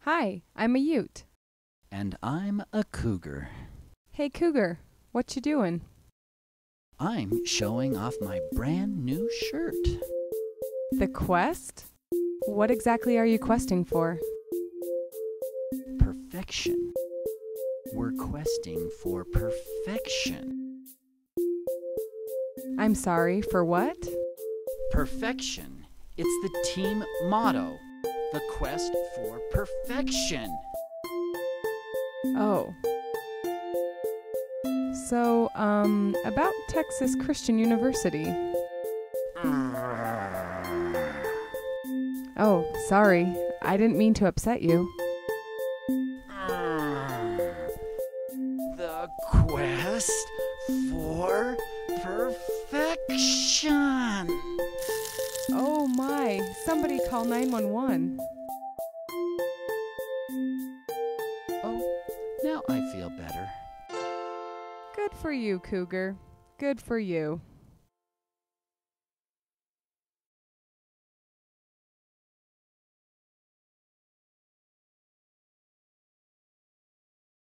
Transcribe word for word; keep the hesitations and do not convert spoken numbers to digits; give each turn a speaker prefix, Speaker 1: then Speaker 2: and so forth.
Speaker 1: Hi, I'm a Ute.
Speaker 2: And I'm a cougar.
Speaker 1: Hey, Cougar, what you doing?
Speaker 2: I'm showing off my brand new shirt.
Speaker 1: The quest? What exactly are you questing for?
Speaker 2: Perfection. We're questing for perfection.
Speaker 1: I'm sorry, for what?
Speaker 2: Perfection. It's the team motto. The quest for perfection.
Speaker 1: Oh. So, um, about Texas Christian University. Oh, sorry. I didn't mean to upset you.
Speaker 2: The quest for perfection.
Speaker 1: Oh my, somebody call nine one one.
Speaker 2: Oh, now I feel better.
Speaker 1: Good for you, Cougar. Good for you.